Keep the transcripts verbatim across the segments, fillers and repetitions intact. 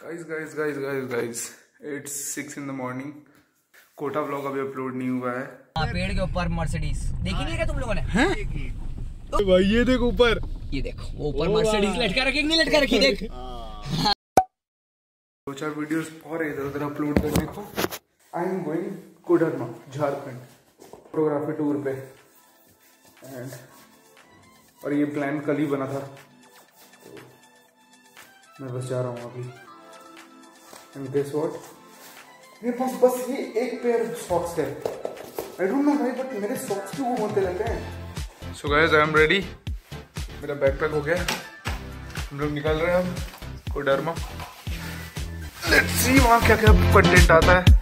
Guys guys guys guys guys it's six in the morning. Kota vlog अभी upload नहीं हुआ है। पेड़ के ऊपर मर्सिडीज देखी नहीं क्या तुम लोगों ने? हैं? तो भाई ये देखो ऊपर, ये देखो ऊपर मर्सिडीज लटका रखी नहीं लटका रखी देख। दो चार वीडियोस और इधर उधर अपलोड करने को। I am going Koderma Jharkhand photography tour पे एंड और ये प्लान कल ही बना था, तो मैं बस जा रहा हूँ अभी। एंड गेस व्हाट, मेरे पास बस ये एक पेयर सॉक्स है। आई डोंट नो भाई, बट मेरे सॉक्स क्यों घूमते रहते हैं। So guys I am ready, मेरा बैकपैक हो गया, हम लोग निकल रहे हैं अब कोडरमा। लेट्स सी वहाँ क्या क्या कंटेंट आता है।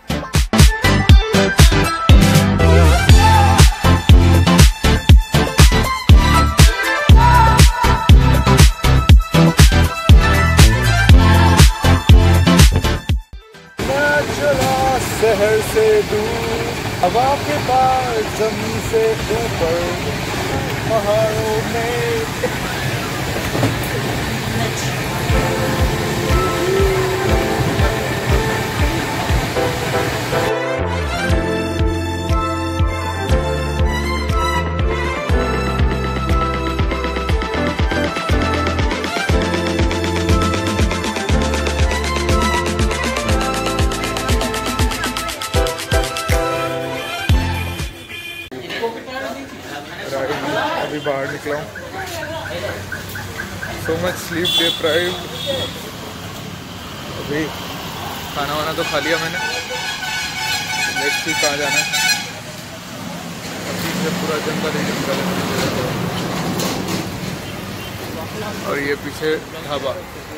शहर से दूर, हवा के पास, जमीन से ऊपर, पहाड़ों में। अभी बाहर निकला हूँ, सो मच स्लीप डिप्राइव्ड। अभी खाना वाना तो खा लिया मैंने, लेट्स सी कहाँ जाना है। अभी से पूरा जंगल ही जंगल है और ये पीछे ढाबा।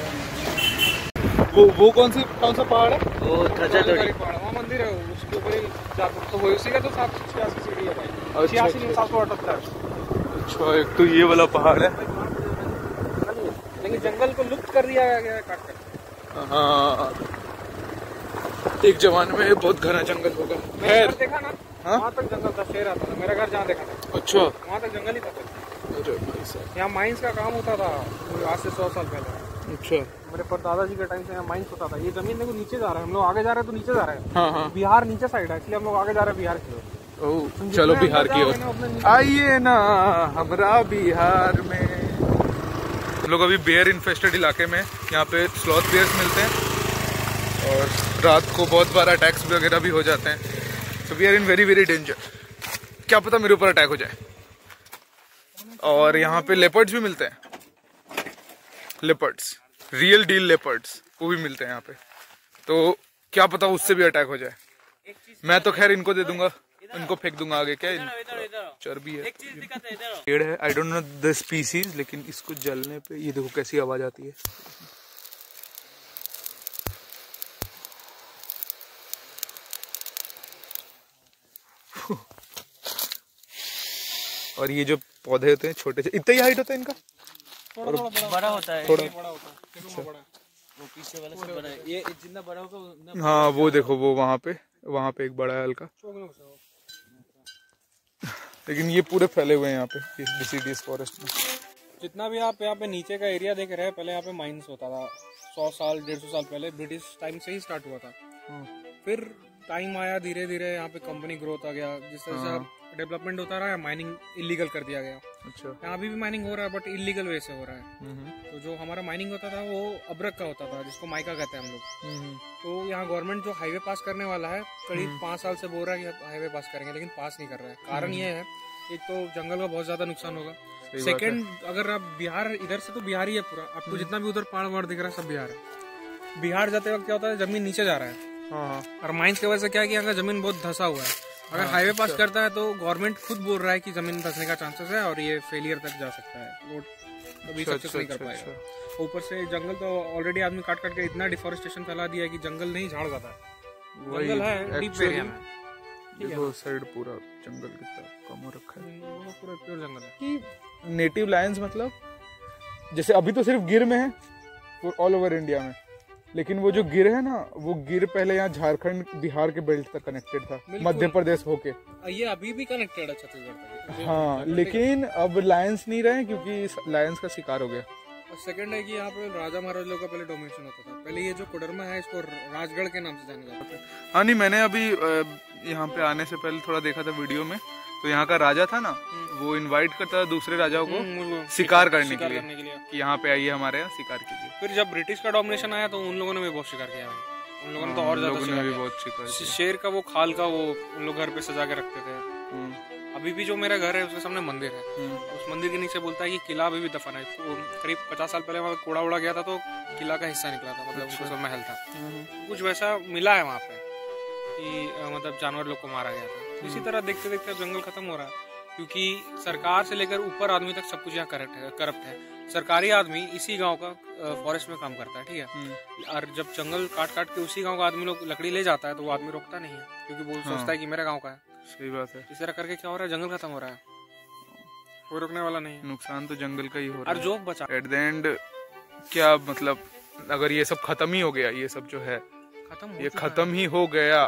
वो वो कौन सी कौन सा पहाड़ है? वो पहाड़, वहाँ मंदिर है, उसके ऊपर ही जाकर तो वो उसी का तो सात सौ छियासी सीढ़ी है भाई। छियासी सात सौ अठहत्तर। अच्छा, एक तो ये वाला पहाड़ है, लेकिन जंगल को लुप्त कर दिया गया है काट कर। हाँ, एक जमाने में बहुत घना जंगल होगा। खैर देखा ना, वहाँ तक जंगल था, शेर आता था। मेरा घर जहाँ देखा था, अच्छा, वहाँ तक जंगल ही था। यहाँ माइंस का काम होता था आज से सौ साल पहले। अच्छा, मेरे परदादा जी के टाइम से यहाँ माइंस होता था। ये जमीन देखो नीचे जा रहा है, हम लोग आगे जा रहे हैं तो नीचे जा रहे हैं। हाँ हाँ, बिहार नीचे साइड है, इसलिए हम लोग आगे जा रहे हैं बिहार की ओर। ओह, चलो बिहार की ओर आइए ना हमरा बिहार में। हम लोग अभी बेयर इन्फेस्टेड इलाके में, यहाँ पे स्लॉथ बेयर्स मिलते हैं और रात को बहुत बार अटैक्स वगैरह भी हो जाते हैं। तो we are in very very danger, क्या पता मेरे ऊपर अटैक हो जाए। और यहाँ पे लेपर्ड्स भी मिलते हैं, लेपर्ड्स, रियल डील लेपर्ड्स, वो भी मिलते हैं यहाँ पे। तो क्या पता उससे भी अटैक हो जाए। मैं तो खैर इनको दे दूंगा, इनको फेंक दूंगा आगे। क्या चर्बी है, पेड़ है, I don't know the species, लेकिन इसको जलने पे ये देखो कैसी आवाज आती है। और ये जो पौधे होते हैं छोटे से, इतना ही हाइट होता है इनका, थोड़ा थोड़ा बड़ा होता है, थोड़ा बड़ा होता है। अच्छा, वो पीछे वाला से बड़ा है, ये जितना बड़ा होगा। हाँ वो देखो, वो वहाँ पे वहाँ पे एक बड़ा है हल्का, लेकिन ये पूरे फैले हुए हैं यहाँ पे इस डिसीडियस फॉरेस्ट में। जितना भी आप यहाँ पे नीचे का एरिया देख रहे हैं, पहले यहाँ पे माइंस होता था। सौ साल डेढ़ सौ साल पहले ब्रिटिश टाइम से ही स्टार्ट हुआ था। फिर टाइम आया, धीरे धीरे यहाँ पे कंपनी ग्रोथ आ गया, जिस तरह से डेवलपमेंट होता रहा, माइनिंग इलीगल कर दिया गया। अच्छा, यहाँ भी, भी माइनिंग हो रहा है, बट इलीगल वे से हो रहा है। तो जो हमारा माइनिंग होता था वो अब्रक का होता था, जिसको माइका कहते हैं हम लोग। तो यहाँ गवर्नमेंट जो हाईवे पास करने वाला है, करीब पाँच साल से बोल रहा है कि हाईवे पास करेंगे, लेकिन पास नहीं कर रहा है। कारण ये है, एक तो जंगल का बहुत ज्यादा नुकसान होगा। सेकंड, अगर आप बिहार, इधर से तो बिहार ही है पूरा, आपको जितना भी उधर पहाड़ वहाड़ दिख रहा है सब बिहार है। बिहार जाते वक्त क्या होता है, जमीन नीचे जा रहा है। हाँ, और माइंस की वजह से क्या है कि यहाँ का जमीन बहुत धंसा हुआ है। अगर हाईवे पास करता है तो गवर्नमेंट खुद बोल रहा है कि जमीन धंसने का चांसेस है और ये फेलियर तक जा सकता है, वो कभी सक्सेस नहीं कर पाएगा। ऊपर से जंगल तो ऑलरेडी आदमी काट काट के इतना डिफोरेस्टेशन फैला दिया है कि जंगल नहीं झाड़ जाता है। जंगल है डीप एरिया में, देखो साइड पूरा जंगल कितना कम हो रखा है, पूरा प्योर जंगल है। कि नेटिव लायंस मतलब जैसे अभी तो सिर्फ गिर में है ऑल ओवर इंडिया में, लेकिन वो जो गिर है ना, वो गिर पहले यहाँ झारखंड बिहार के बेल्ट तक कनेक्टेड था, मध्य प्रदेश होके। ये अभी भी कनेक्टेड है छत्तीसगढ़ तक। हाँ, लेकिन अब लायंस नहीं रहे क्योंकि लायंस का शिकार हो गया। सेकंड है कि यहाँ पे राजा महाराज लोग का पहले डोमिनेशन होता था। पहले ये जो कोडरमा है इसको राजगढ़ के नाम से जाना जाता है। हाँ नहीं, मैंने अभी यहाँ पे आने से पहले थोड़ा देखा था वीडियो में, तो यहाँ का राजा था ना, वो इनवाइट करता था दूसरे राजाओं को शिकार करने के लिए कि यहाँ पे आइए हमारे यहाँ शिकार कीजिए। फिर जब ब्रिटिश का डोमिनेशन आया तो उन लोगों ने भी बहुत शिकार किया है। उन लोगों ने तो और ज्यादा भी बहुत शिकार, शेर का वो खाल का वो उन लोग घर पे सजा के रखते थे। अभी भी जो मेरा घर है उसके सामने मंदिर है, उस मंदिर के नीचे बोलता है कि किला अभी भी दफन है। करीब पचास साल पहले वहाँ कोड़ा उड़ा गया था तो किला का हिस्सा निकला था, मतलब उसका महल था। कुछ वैसा मिला है वहाँ पे कि मतलब जानवर लोग को मारा गया था। इसी तरह देखते देखते जंगल खत्म हो रहा है, क्योंकि सरकार से लेकर ऊपर आदमी तक सब कुछ यहाँ करप्ट है करप्ट है। सरकारी आदमी इसी गांव का फॉरेस्ट में काम करता है, ठीक है। और जब जंगल काट काट के उसी गांव का आदमी लोग लकड़ी ले जाता है तो वो आदमी रोकता नहीं है, क्योंकि वो सोचता है कि मेरा गांव का है। सही बात है। इस तरह करके क्या हो रहा है, जंगल खत्म हो रहा है, कोई रोकने वाला नहीं है। नुकसान तो जंगल का ही हो रहा है। और जो बचा एट द एंड क्या मतलब, अगर ये सब खत्म ही हो गया, ये सब जो है खत्म ये खत्म ही हो गया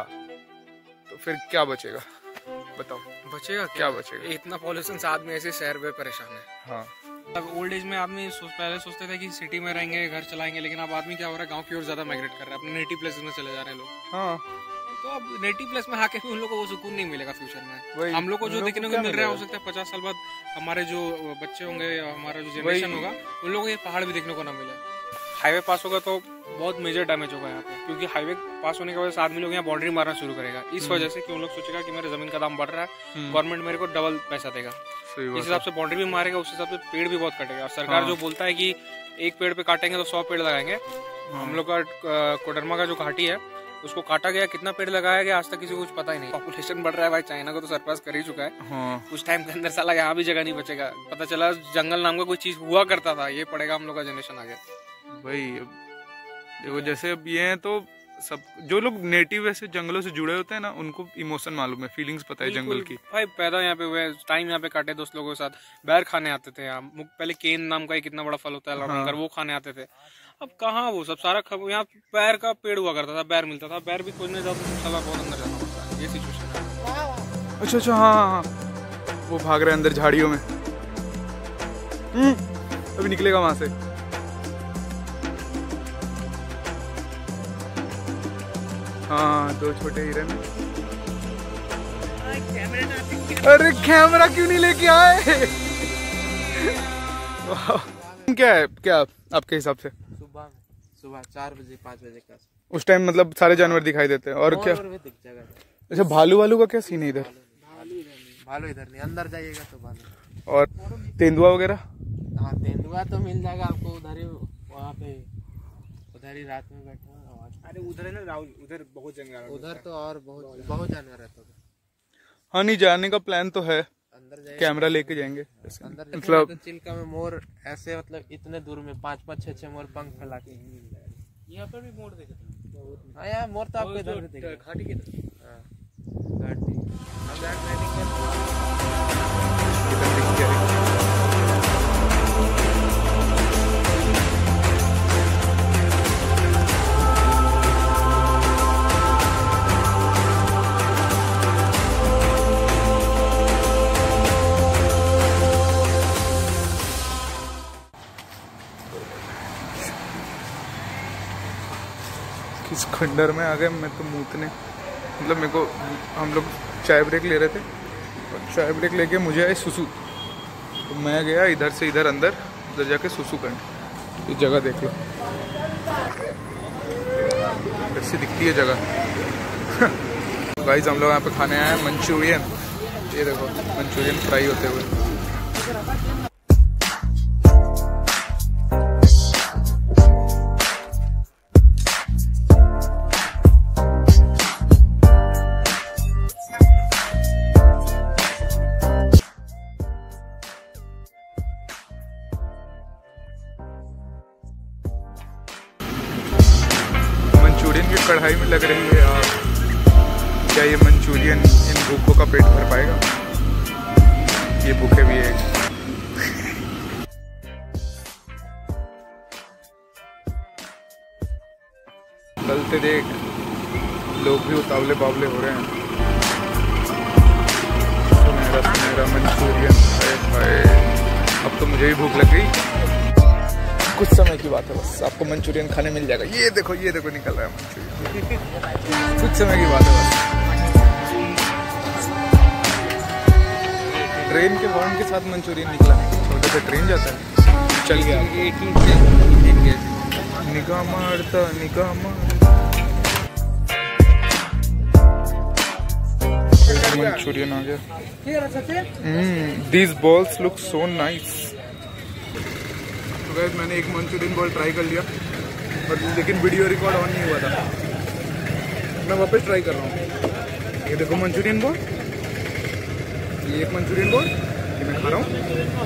तो फिर क्या बचेगा, बताओ बचेगा क्या, क्या बचेगा? इतना पॉल्यूशन से आदमी ऐसे शहर में परेशान है। हाँ, अब ओल्ड एज में आदमी सोच पहले सोचते थे कि सिटी में रहेंगे, घर चलाएंगे, लेकिन अब आदमी क्या हो रहा है, गांव की ओर ज्यादा माइग्रेट कर रहा है, अपने नेटिव प्लेसेस में चले जा रहे हैं लोग। हाँ, तो अब नेटिव प्लेस में आके भी उन लोगों को वो सुकून नहीं मिलेगा फ्यूचर में। हम लोग को जो देखने को मिल रहा है, हो सकता है पचास साल बाद हमारे जो बच्चे होंगे या हमारा जो जनरेशन होगा उन लोगों को ये पहाड़ भी देखने को ना मिले। हाईवे पास होगा तो बहुत मेजर डैमेज होगा यहाँ पे, क्योंकि हाईवे पास होने की वजह से आदमी लोग यहाँ बाउंड्री मारना शुरू करेगा। इस वजह से कि उन लोग सोचेगा कि मेरे जमीन का दाम बढ़ रहा है, गवर्नमेंट मेरे को डबल पैसा देगा, इस हिसाब से बाउंड्री भी मारेगा, उस हिसाब से पेड़ भी बहुत कटेगा। और सरकार जो बोलता है कि एक पेड़ पे काटेंगे तो सौ पेड़ लगाएंगे, हम लोग का कोडरमा का जो घाटी है उसको काटा गया, कितना पेड़ लगाया गया आज तक किसी को कुछ पता ही नहीं। पॉपुलेशन बढ़ रहा है भाई, चाइना को तो सरपास कर ही चुका है। हाँ। कुछ टाइम के अंदर साला यहाँ भी जगह नहीं बचेगा। पता चला जंगल नाम का कोई चीज हुआ करता था, ये पड़ेगा हम लोग का जनरेशन आगे। भाई देखो जैसे अब ये हैं तो सब जो लोग नेटिव ऐसे जंगलों से जुड़े होते हैं ना, उनको इमोशन मालूम है, फीलिंग्स पता है जंगल की। भाई पैदा यहाँ पे हुए, टाइम यहाँ पे काटे दोस्त लोगों के साथ, बैर खाने आते थे यहाँ। पहले केन नाम का कितना बड़ा फल होता है लौंगर, वो खाने आते थे। अब कहाँ वो सब सारा यहाँ पैर का पेड़ हुआ करता था, बैर मिलता था, बैर भी खोजने जाओ तो साला बहुत अंदर जाना पड़ता है। ये सिचुएशन है। अच्छा अच्छा, हाँ हाँ, वो भाग रहे हैं अंदर झाड़ियों में, अभी निकलेगा वहां से। हाँ, दो छोटे हिरन। अरे कैमरा क्यों नहीं लेके आए? क्या है क्या आपके हिसाब से? सुबह सुबह चार बजे पाँच बजे का उस टाइम मतलब सारे जानवर दिखाई देते हैं। और क्या अच्छा, भालू वालू का क्या सीन है इधर? भालू इधर नहीं, अंदर जाइएगा तो भालू। और तेंदुआ वगैरह? हाँ, तेंदुआ तो मिल जाएगा आपको उधर ही, वहाँ पे उधर ही रात में बैठा। अरे उधर है ना राहुल, उधर बहुत जंगल, उधर तो और बहुत बहुत जानवर है। तो हाँ नहीं, जाने का प्लान तो है, अंदर जाएंगे, कैमरा लेके जाएंगे अंदर मतलब। तो चिल्का में मोर ऐसे मतलब इतने दूर में पाँच पाँच छह छह मोर पंख फैला के यहाँ पर भी मोर देखे। हाँ यार, मोर तो आपको इधर भी देखेगा, घाटी के घाटी किस खंडर में आ गए। मैं तो मूतने, मतलब मेरे को, हम लोग चाय ब्रेक ले रहे थे और चाय ब्रेक लेके मुझे आए सुसु, तो मैं गया इधर से इधर अंदर, उधर जाके सुसु करने। ये जगह देख लो कैसी दिखती है जगह। गाइस हम लोग यहाँ पे खाने आए हैं मंचूरियन। ये देखो मंचूरियन फ्राई होते हुए। मंचूरियन की कढ़ाई में लग रही है यार, क्या ये मंचूरियन इन भूखों का पेट भर पाएगा? ये भूखे भी है। चलते देख, लोग भी उतावले बावले हो रहे हैं। सुनहरा सुनहरा मंचूरियन, हाय हाय, अब तो मुझे भी भूख लग गई। कुछ समय की बात है बस, आपको मंचूरियन खाने मिल जाएगा। ये देखो ये देखो निकल रहा है मंचूरियन। कुछ समय की बात है बस। ट्रेन के हॉर्न के साथ मंचूरियन निकला। छोटे से ट्रेन जाता है, चल गया। निगाह मारता निगाह मारता। मंचूरियन आ गया। These balls look so nice. तो गाइस मैंने एक मंचूरियन बॉल ट्राई कर लिया, बट लेकिन वीडियो रिकॉर्ड ऑन नहीं हुआ था। मैं वापस ट्राई कर रहा हूँ। ये देखो मंचूरियन बॉल, ये एक मंचूरियन बॉल ये मैं खा रहा हूँ।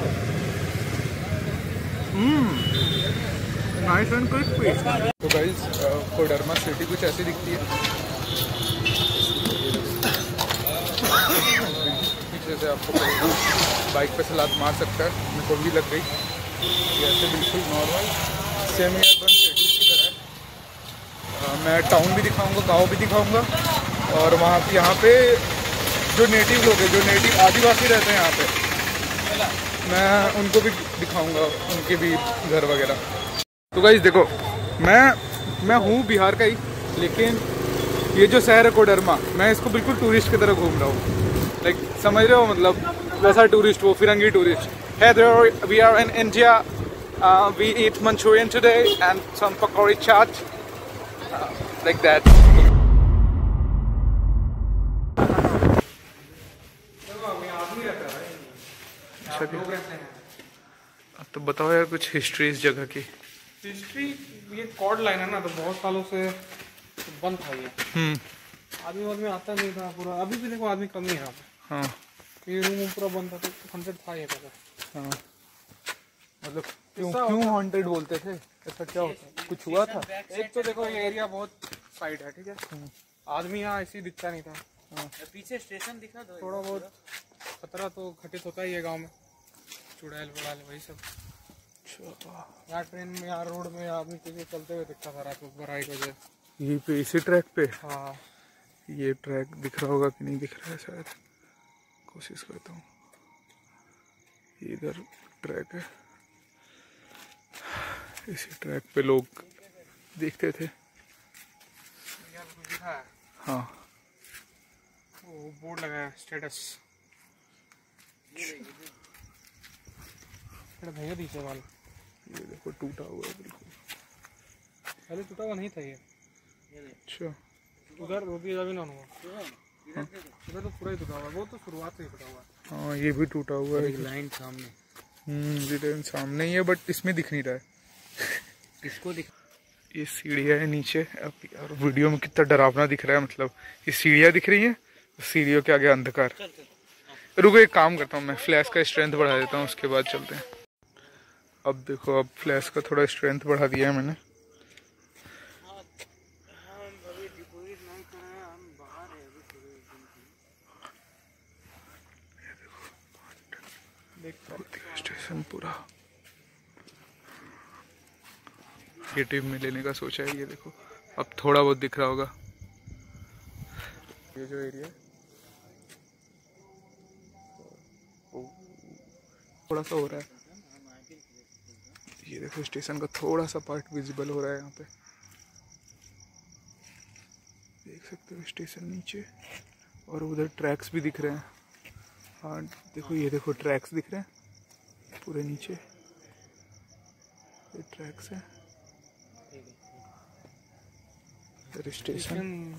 Nice and crispy. तो गाइस कोडरमा सिटी कुछ ऐसी दिखती है। पीछे से आपको बाइक पे से लात मार सकता है, मेरे को भी लग गई। ये ऐसे बिल्कुल नॉर्मल सेमी अर्बन सिटी की तरह है। मैं टाउन भी दिखाऊंगा, गांव भी दिखाऊंगा, और वहाँ पे यहाँ पे जो नेटिव लोग हैं, जो नेटिव आदिवासी रहते हैं यहाँ पे, मैं उनको भी दिखाऊंगा, उनके भी घर वगैरह। तो गाइस देखो, मैं मैं हूँ बिहार का ही, लेकिन ये जो शहर है कोडरमा, मैं इसको बिल्कुल टूरिस्ट की तरह घूम रहा हूँ। लाइक like, समझ रहे हो, मतलब वैसा टूरिस्ट, वो फिरंगी tourist. Hey there, we are in India. Uh, we eat Manchurian today and some pakori chaat, uh, like that. तो बताओ यार कुछ हिस्ट्री इस जगह की। हिस्ट्री, ये कॉर्ड लाइन है ना, तो बहुत सालों से बंद था ये। हम्म आदमी आदमी आता नहीं था पूरा। अभी भी देखो आदमी कम ही है यहाँ पे। हाँ, ये रूम पूरा बंद था, तो हंड्रेड था ये जगह। हाँ, मतलब क्यों क्यों हॉन्टेड बोलते थे? ऐसा क्या होता है? कुछ हुआ था? एक तो देखो ये एरिया बहुत साइड है, ठीक है, आदमी यहाँ ऐसे दिखता नहीं था। हाँ। पीछे स्टेशन दिखा दो। थोड़ा बहुत खतरा तो घटित होता ही है गांव में, चुड़ैल वुड़ैल वही सब। यहाँ ट्रेन में, यहाँ रोड में आदमी किसी चलते हुए दिखता था रात को बारह बजे। यही पे इसी ट्रैक पे? हाँ, ये ट्रैक दिख रहा होगा कि नहीं दिख रहा है, शायद कोशिश करता हूँ। इधर ट्रैक है, इसी ट्रैक पे लोग देखते थे। हाँ, वो बोर्ड लगा है स्टेटस। भैया पीछे वाला ये देखो टूटा हुआ है बिल्कुल। पहले टूटा हुआ नहीं था ये। अच्छा, उधर रोटी अभी ना हुआ, उधर तो पूरा ही टूटा हुआ है। वो तो शुरुआत से ही टूटा हुआ है। हाँ, ये भी टूटा हुआ है। लाइन सामने, हम्म लाइन सामने ही है, बट इसमें दिख नहीं रहा है। किसको दिख? ये सीढ़ियाँ है नीचे। अब यार वीडियो में कितना डरावना दिख रहा है, मतलब ये सीढ़ियाँ दिख रही हैं, सीढ़ियों के आगे अंधकार। रुको, एक काम करता हूँ, मैं फ्लैश का स्ट्रेंथ बढ़ा देता हूँ, उसके बाद चलते हैं। अब देखो, अब फ्लैश का थोड़ा स्ट्रेंथ बढ़ा दिया है मैंने। स्टेशन पूरा ये टिप में लेने का सोचा है। ये देखो, अब थोड़ा बहुत दिख रहा होगा ये जो एरिया है, थोड़ा सा हो रहा है। ये देखो, स्टेशन का थोड़ा सा पार्ट विजिबल हो रहा है यहाँ पे, देख सकते हो स्टेशन नीचे, और उधर ट्रैक्स भी दिख रहे हैं। हाँ देखो, ये देखो ट्रैक्स दिख रहे हैं पूरे नीचे, ये ट्रैक्स है। इधर स्टेशन,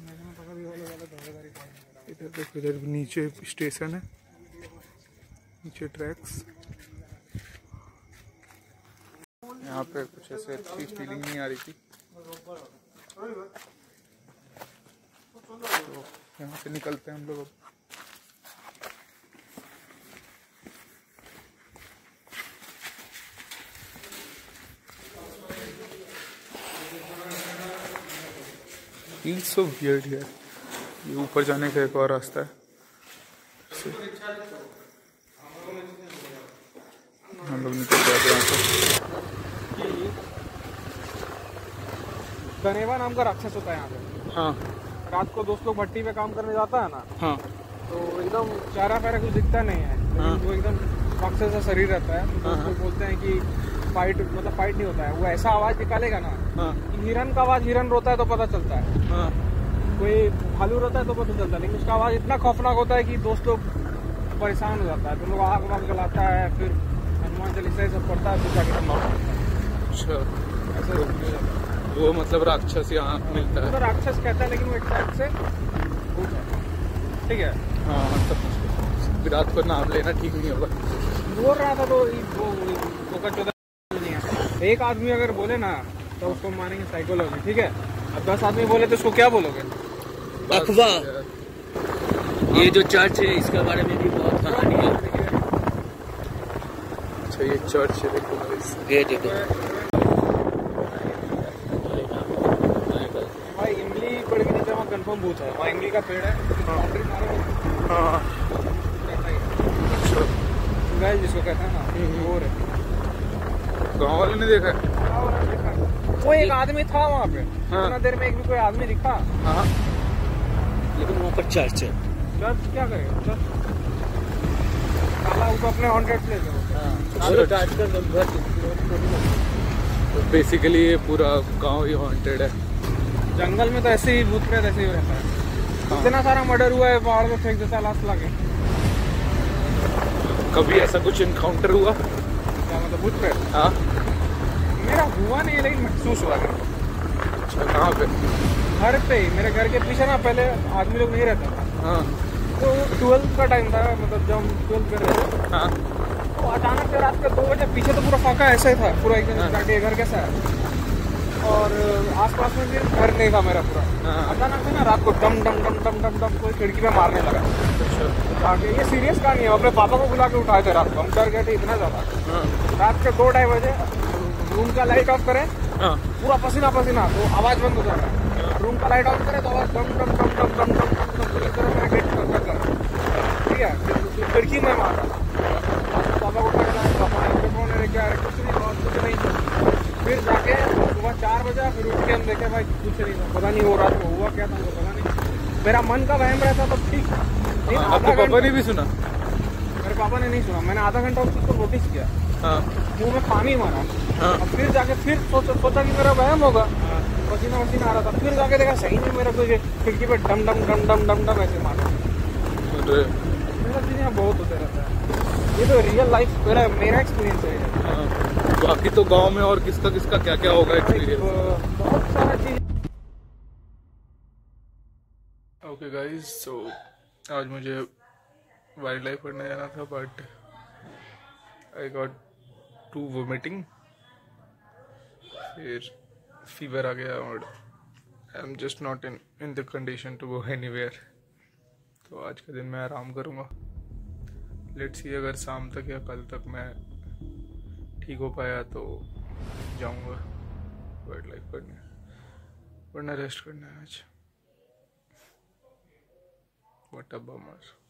इधर देखो, इधर नीचे स्टेशन है, नीचे ट्रैक्स। यहाँ पे कुछ ऐसे अच्छी फीलिंग नहीं आ रही थी, तो यहाँ से निकलते हैं हम लोग अब। Feels so weird here। ये ऊपर जाने का एक और रास्ता है, हम लोग निकल जाते हैं यहाँ से। गनेवा नाम का राक्षस होता है यहाँ पे। हाँ, रात को दोस्त लोग भट्टी पे काम करने जाता है ना, हाँ, तो एकदम चारा पैरा कुछ दिखता नहीं है, हाँ। वो एकदम राक्षस सा शरीर रहता है। तो दोस्त लोग बोलते हैं कि फाइट मतलब फाइट नहीं होता है, वो ऐसा आवाज निकालेगा ना हाँ कि हिरन का आवाज हिरन रोता है तो पता चलता है, हाँ कोई भालू रोता है तो पता चलता है, लेकिन उसका आवाज इतना खौफनाक होता है कि दोस्त लोग परेशान हो जाता है, तो लोग आग वाग जलाता है, फिर हनुमान चालीसा सब पढ़ता है, फिर जाके मारता है। अच्छा, ऐसे वो मतलब राक्षस यहाँ मिलता है। तो राक्षस कहता है, लेकिन वो एक टाइप से भूत है, ठीक है। हाँ मतलब विराट को नाम लेना ठीक नहीं होगा। बोल रहा था तो ये वो वो का चौदह नहीं है। एक आदमी अगर बोले ना तो उसको मानेंगे साइकोलॉजी, ठीक है। अब दस आदमी बोले तो उसको क्या बोलोगे? अफवाह। ये जो चर्च है इसके बारे में भी बहुत कहानी है। अच्छा ये चर्च है, देखो गाइस। ये देखो भाई इमली पेड़ के नीचे वहाँ कंफर्म भूत है, वहाँ इमली का पेड़ है, बाउंड्री मारो हाँ अच्छा, गाइस जिसको कहते हैं ना वो रहे। गाँव वाले ने देखा है? वो एक आदमी था वहाँ पे, हाँ। इतना देर में एक भी कोई आदमी दिखा? हाँ लेकिन वहाँ पर चर्च है। चर्च क्या करेगा? चर्च काला उसको अपने हॉन्टेड प्लेस है। बेसिकली ये पूरा गांव ही हॉन्टेड है। जंगल में तो ऐसे ही भूत प्रेत ऐसे ही रहता है। इतना सारा मर्डर हुआ है, पहाड़ में फेंक देता है लाश लाके। कभी ऐसा कुछ इनकाउंटर हुआ? क्या मतलब भूत प्रेत? हाँ मेरा हुआ नहीं, लेकिन महसूस हुआ मेरे को। अच्छा, कहाँ पे? घर पे ही, मेरे घर के पीछे ना पहले आदमी लोग नहीं रहता था, हाँ तो ट्वेल्थ का टाइम था, मतलब जब हम ट्वेल्थ कर रहे थे, हाँ तो अचानक से रात के दो बजे पीछे तो पूरा फाका ऐसा ही था, पूरा एकदम हाँ। जाके घर कैसा है, और आसपास में भी घर नहीं था मेरा पूरा। हाँ। अचानक से ना रात को डम डम डम डम डम डम कोई खिड़की में मारने लगा। अच्छा आगे ये सीरियस कहानी है, अपने पापा को बुला के उठाए थे रात को, हम डर गए थे इतना ज्यादा। हाँ रात के दो ढाई बजे रूम का लाइट ऑफ करें, हाँ पूरा पसीना पसीना, तो आवाज बंद हो जाता है। रूम का लाइट ऑफ करें तो आवाज डम डम डम डम डम डम डम, इस तरह मेरा गेट बंद कर, ठीक है। फिर खिड़की में मारा, पापा को उठा के पापा ने फोन है क्या है, कुछ नहीं बहुत कुछ नहीं। फिर जाके सुबह चार बजे फिर उठ के हम देखे भाई कुछ नहीं था, पता नहीं वो रात को हुआ क्या था हमको पता नहीं। मेरा मन का वहम रहता तो ठीक, लेकिन हाँ, आधा आपके पापा घंटा ने भी सुना? मेरे पापा ने नहीं सुना, मैंने आधा घंटा उसको नोटिस किया, हाँ मुंह में पानी मारा। हाँ अब फिर जाके फिर सोचा सोचा कि मेरा वहम होगा, पसीना वसीना आ रहा था, फिर जाके देखा सही में मेरा कोई खिड़की पे डम डम डम डम डम डम ऐसे मारा। अरे मेरा चीज यहाँ बहुत होते रहता है, ये तो रियल लाइफ मेरा मेरा एक्सपीरियंस है। हाँ। बाकी तो गांव में और किसका किसका क्या क्या होगा एक्सपीरियंस? बहुत सारा चीज। ओके गाइस, सो आज मुझे वाइल्ड लाइफ पढ़ने जाना था, but I got to vomiting, फिर फीवर आ गया और I am just not in in the condition to go anywhere. तो आज का दिन मैं आराम करूँगा। लेट्स सी, अगर शाम तक या कल तक मैं ठीक हो पाया तो जाऊँगा वाइल्ड लाइफ पढ़ने, वरना रेस्ट करना है आज। What a bummer.